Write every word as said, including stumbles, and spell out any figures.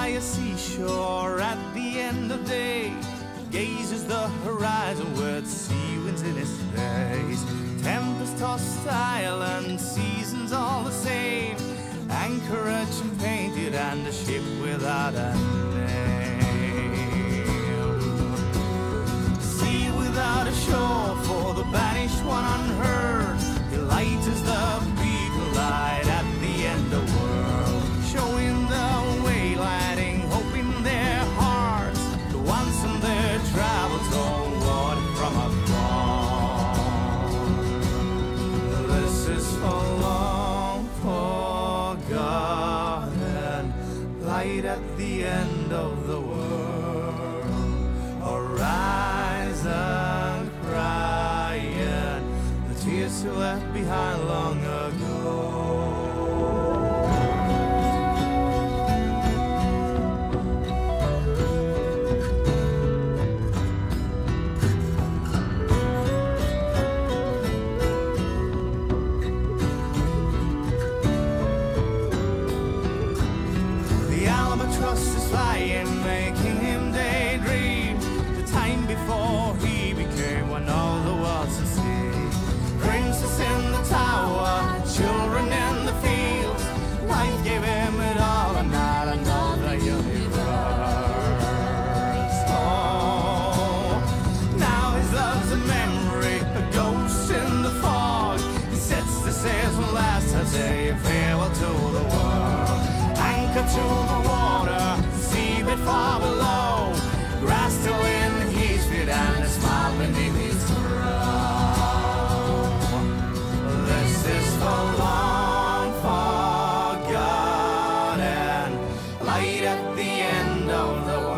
by a seashore at the end of day, gazes the horizon with sea winds in his face. Tempest tossed island, seasons all the same, anchorage and painted and a ship without a name. Sea without a shore for the banished one unheard, he lightens the beacon light at the end of the world, showing the way, lighting hope in their hearts, the ones in their travels homeward from afar. This is for long forgotten, light at the end of the world, horizon crying, the tears you left behind long ago. Is flying, making him daydream the time before he became one of the worlds to see. Princess in the tower, children in the fields, life gave him it all and not another universe. Oh, now his love's a memory, a ghost in the fog. He sets the sails one last time, saying farewell to the world. Anchor to the water, seabed far below, grass still in his feet and a smile beneath his brow. This is for long forgotten, light at the end of the world.